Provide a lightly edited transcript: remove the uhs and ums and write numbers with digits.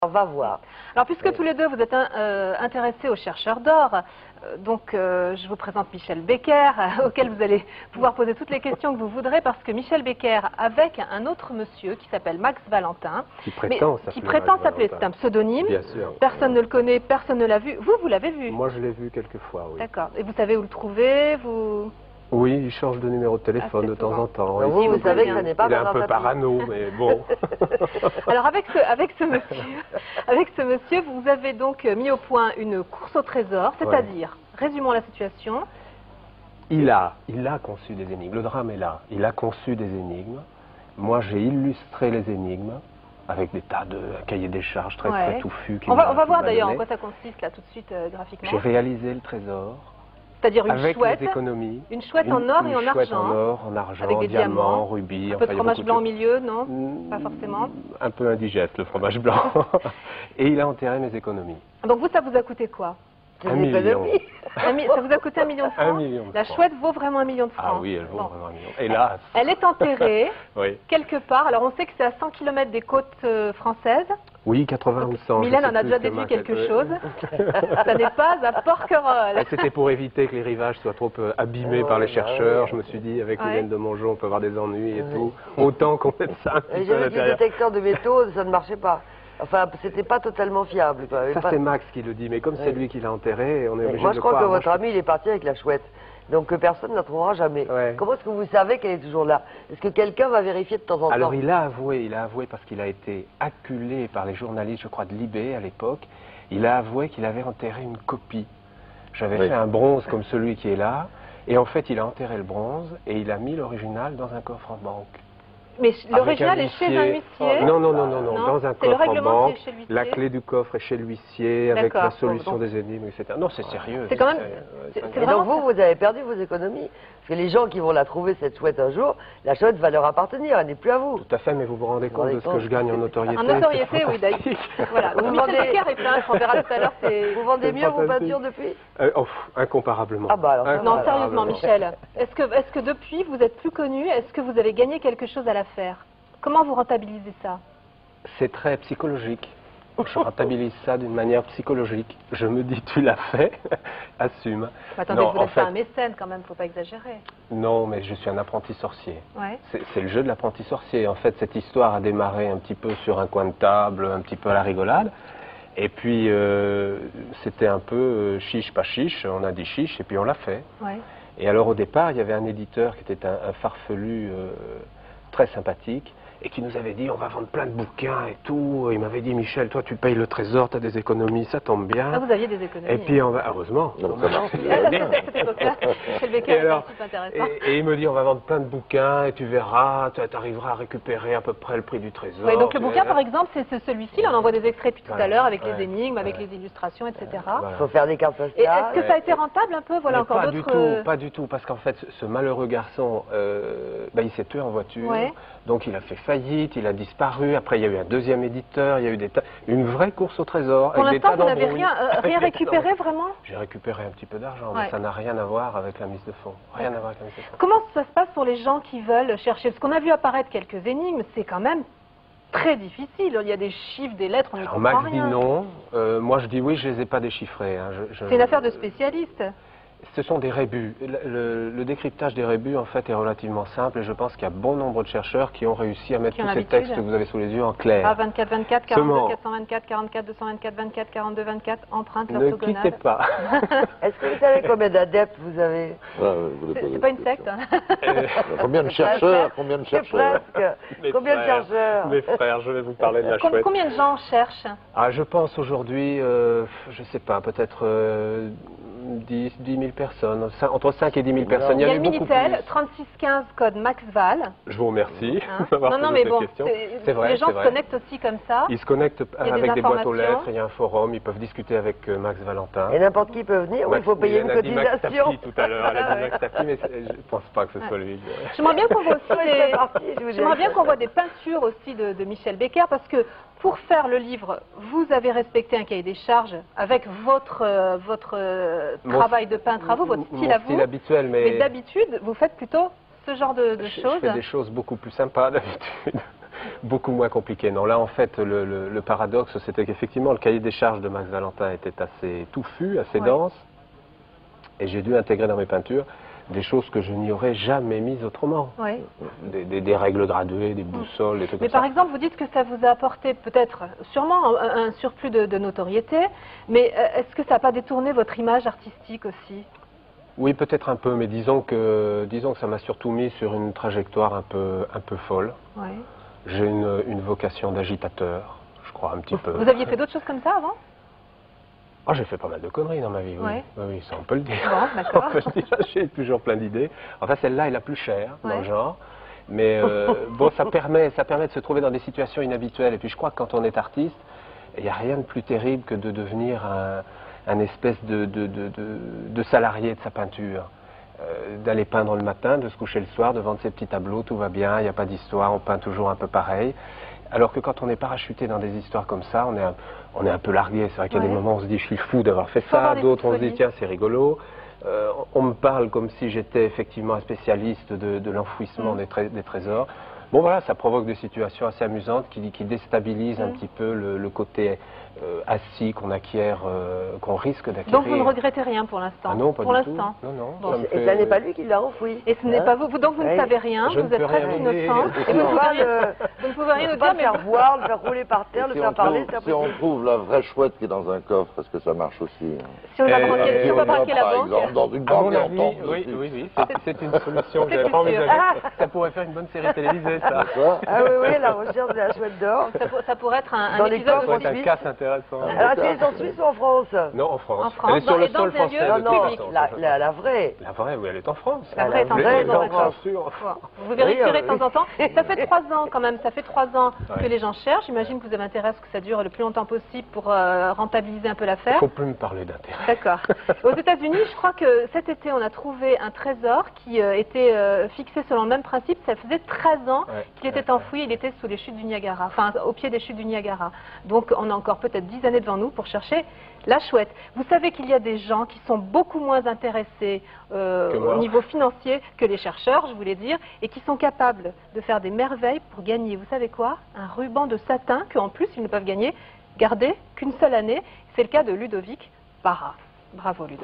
On va voir. Alors, puisque tous les deux vous êtes intéressés aux chercheurs d'or, je vous présente Michel Becker, auquel vous allez pouvoir poser toutes les questions que vous voudrez, parce que Michel Becker, avec un autre monsieur qui s'appelle Max Valentin, qui prétend s'appeler, c'est un pseudonyme, bien sûr. Personne ne le connaît, personne ne l'a vu. Vous l'avez vu? Moi, je l'ai vu quelques fois, oui. D'accord. Et vous savez où le trouver? Oui, il change de numéro de téléphone de temps en temps. Donc vous savez que ça n'est pas il est un peu parano, mais bon. Alors avec ce monsieur, vous avez donc mis au point une course au trésor, c'est-à-dire, résumons la situation. Il a conçu des énigmes, le drame est là. Il a conçu des énigmes. Moi, j'ai illustré les énigmes avec des tas de cahiers des charges très touffus. On va voir d'ailleurs en quoi ça consiste là tout de suite graphiquement. J'ai réalisé le trésor. C'est-à-dire avec les économies. Une chouette en or et en chouette argent. en or, en argent, avec des diamants, rubis. Un peu de fromage blanc au milieu, non? Pas forcément. Un peu indigeste le fromage blanc. Et il a enterré mes économies. Donc vous, ça vous a coûté quoi? 1 million. Ça vous a coûté 1 million de francs? 1 million de francs. La chouette vaut vraiment 1 million de francs. Ah oui, elle vaut vraiment 1 million. Hélas. Elle est enterrée quelque part. Alors on sait que c'est à 100 km des côtes françaises. Oui, 80 ou 100. Mylène en a déjà déduit quelque chose. Ça n'est pas à Porquerolles. C'était pour éviter que les rivages soient trop abîmés par les chercheurs. Je me suis dit, avec Mylène de Mongeau, on peut avoir des ennuis et tout. Autant qu'on mette ça un petit peu à l'intérieur. J'ai vu que le détecteur de métaux, ça ne marchait pas. Enfin, c'était pas totalement fiable. Quoi. Ça, c'est Max qui le dit, mais comme c'est lui qui l'a enterré, on est obligé de le croire. Moi, je crois que votre ami, il est parti avec la chouette. Donc personne ne la trouvera jamais. Comment est-ce que vous savez qu'elle est toujours là? Est-ce que quelqu'un va vérifier de temps en temps? Alors il a avoué parce qu'il a été acculé par les journalistes, je crois, de Libé à l'époque. Il a avoué qu'il avait enterré une copie. J'avais fait un bronze comme celui qui est là, et en fait il a enterré le bronze et il a mis l'original dans un coffre en banque. Mais l'original est chez un huissier? Non, dans un coffre en banque. La clé du coffre est chez l'huissier avec la solution des énigmes, etc. Non, c'est sérieux. C'est quand même. Et donc vous avez perdu vos économies. Parce que les gens qui vont la trouver, cette chouette, un jour, la chouette va leur appartenir, elle n'est plus à vous. Tout à fait, mais vous vous rendez compte de ce que je gagne en notoriété? En notoriété, oui, d'ailleurs. Voilà. Vous vendez... on verra tout à l'heure. Vous vendez mieux vos peintures depuis? Incomparablement. Ah bah alors, non, sérieusement, Michel. Est-ce que depuis, vous êtes plus connu? Est-ce que vous avez gagné quelque chose à la faire? Comment vous rentabilisez ça? C'est très psychologique. Je rentabilise ça d'une manière psychologique. Je me dis, tu l'as fait, assume. Attendez, vous n'êtes pas un mécène quand même, il ne faut pas exagérer. Non, mais je suis un apprenti sorcier. C'est le jeu de l'apprenti sorcier. En fait, cette histoire a démarré un petit peu sur un coin de table, un petit peu à la rigolade. Et puis, c'était un peu chiche, pas chiche. On a dit chiche et puis on l'a fait. Et alors, au départ, il y avait un éditeur qui était un farfelu très sympathique, et qui nous avait dit, on va vendre plein de bouquins et tout. Il m'avait dit, Michel, toi tu payes le trésor, tu as des économies, ça tombe bien. Ah, vous aviez des économies. Et puis, heureusement. Et il me dit, on va vendre plein de bouquins, et tu verras, tu arriveras à récupérer à peu près le prix du trésor. Oui, donc le bouquin, par exemple, c'est celui-ci, on envoie des extraits depuis tout à l'heure, avec les énigmes, avec les illustrations, etc. Il faut faire des cartes postales. Est-ce que ça a été rentable un peu? Voilà, encore d'autres... Pas du tout, parce qu'en fait, ce malheureux garçon, il s'est tué en voiture. Donc il a fait faillite, il a disparu. Après, il y a eu un deuxième éditeur, il y a eu une vraie course au trésor. Pour l'instant, vous n'avez rien récupéré vraiment? J'ai récupéré un petit peu d'argent, mais ça n'a rien à voir avec la mise de fonds. Rien à voir avec la mise de fonds. Comment ça se passe pour les gens qui veulent chercher? Parce qu'on a vu apparaître quelques énigmes, c'est quand même très difficile. Il y a des chiffres, des lettres, on n'y comprend rien. Max dit non. Moi, je dis oui, je ne les ai pas déchiffrés. C'est une affaire de spécialiste. Ce sont des rébus. Le décryptage des rébus, en fait, est relativement simple, et je pense qu'il y a bon nombre de chercheurs qui ont réussi à mettre tous ces textes que vous avez sous les yeux en clair. Ah, 24, 24, 42, 424, 44, 224, 24, 42, 24, empreinte l'orthogonale. Ne quittez pas. Est-ce que vous savez combien d'adeptes vous avez? C'est pas une secte. Combien de chercheurs? Combien de chercheurs? Combien de chercheurs? Mes frères, je vais vous parler de la chouette. Combien de gens cherchent? Ah, je pense aujourd'hui, je ne sais pas, peut-être 10 000 personnes, entre 5 et 10 000 personnes. Il y a le Minitel, 3615 code MaxVal. Je vous remercie Non, mais bon, c'est vrai, les gens se connectent aussi comme ça. Ils se connectent avec des boîtes aux lettres, il y a un forum, ils peuvent discuter avec Max Valentin. Et n'importe qui peut venir, ou il faut payer une cotisation? Max Tapi tout à l'heure, elle a dit Max Tapi, mais je ne pense pas que ce soit lui. J'aimerais bien qu'on voit des peintures aussi de Michel Becker, parce que pour faire le livre, vous avez respecté un cahier des charges avec votre travail de peintre à vous, votre style à vous. Style habituel, mais d'habitude, vous faites plutôt ce genre de choses. Je fais des choses beaucoup plus sympas d'habitude. beaucoup moins compliqué. Non, là, en fait, le paradoxe, c'était qu'effectivement, le cahier des charges de Max Valentin était assez touffu, assez dense. Et j'ai dû intégrer dans mes peintures des choses que je n'y aurais jamais mises autrement. Oui. Des règles graduées, des boussoles, des trucs comme ça. Mais par exemple, vous dites que ça vous a apporté peut-être, sûrement, un surplus de notoriété, mais est-ce que ça n'a pas détourné votre image artistique aussi? Oui, peut-être un peu, mais disons que ça m'a surtout mis sur une trajectoire un peu folle. Oui. J'ai une vocation d'agitateur, je crois, un petit peu. Vous aviez fait d'autres choses comme ça avant? Ah, j'ai fait pas mal de conneries dans ma vie, oui. Oui, ça on peut le dire. Bon, d'accord. On peut le dire, j'ai toujours plein d'idées. Enfin, celle-là est la plus chère dans le genre. Mais bon, ça permet de se trouver dans des situations inhabituelles. Et puis je crois que quand on est artiste, il n'y a rien de plus terrible que de devenir un espèce de salarié de sa peinture. D'aller peindre le matin, de se coucher le soir, de vendre ses petits tableaux, tout va bien, il n'y a pas d'histoire, on peint toujours un peu pareil. Alors que quand on est parachuté dans des histoires comme ça, on est un peu largué. C'est vrai qu'il y a des moments où on se dit je suis fou d'avoir fait ça, d'autres on se dit tiens c'est rigolo. On me parle comme si j'étais effectivement un spécialiste de l'enfouissement des trésors. Bon voilà, ça provoque des situations assez amusantes qui déstabilisent un petit peu le côté assis qu'on acquiert, qu'on risque d'acquérir. Donc vous ne regrettez rien pour l'instant? Ah non, pas pour du tout. l'instant. Non, non. Bon. Et ça n'est pas lui qui l'a enfoui. Et ce n'est pas vous. Donc vous ne savez rien, vous êtes presque innocent. Et vous ne pouvez rien nous dire. Le faire voir, le faire rouler par terre, le faire parler. Si on trouve la vraie chouette qui est dans un coffre, est-ce que ça marche aussi? Si on va braquer la banque. Par exemple, dans une À banque, mon avis, oui, c'est une solution que j'avais pas envisagée. Ça pourrait faire une bonne série télévisée, ça. Ah oui, la recherche de la chouette d'or. Ça pourrait être un dans les épisode coffres de un casse intéressant. Alors, est-ce qu'elle est en Suisse ou en France? Non, en France. En France, elle est sur le dans sol un français. lieu Non, non, public. la vraie. La vraie, oui, elle est en France. La vraie est en vraie, France. en France. Vous vérifierez de temps en temps. Ça fait 3 ans quand même, ça fait 3 ans que les gens cherchent. J'imagine que vous avez intérêt à ce que ça dure le plus longtemps possible pour rentabiliser un peu l'affaire. Il ne faut plus me parler d'intérêt. D'accord. Aux États-Unis, je crois que cet été, on a trouvé un trésor qui était fixé selon le même principe. Ça faisait 13 ans qu'il était enfoui. Il était sous les chutes du Niagara, enfin au pied des chutes du Niagara. Donc on a encore peut-être 10 années devant nous pour chercher la chouette. Vous savez qu'il y a des gens qui sont beaucoup moins intéressés au niveau financier que les chercheurs, je voulais dire, et qui sont capables de faire des merveilles pour gagner, vous savez quoi? Un ruban de satin qu'en plus ils ne peuvent garder qu'une seule année. C'est le cas de Ludovic Barra. Bravo Ludovic.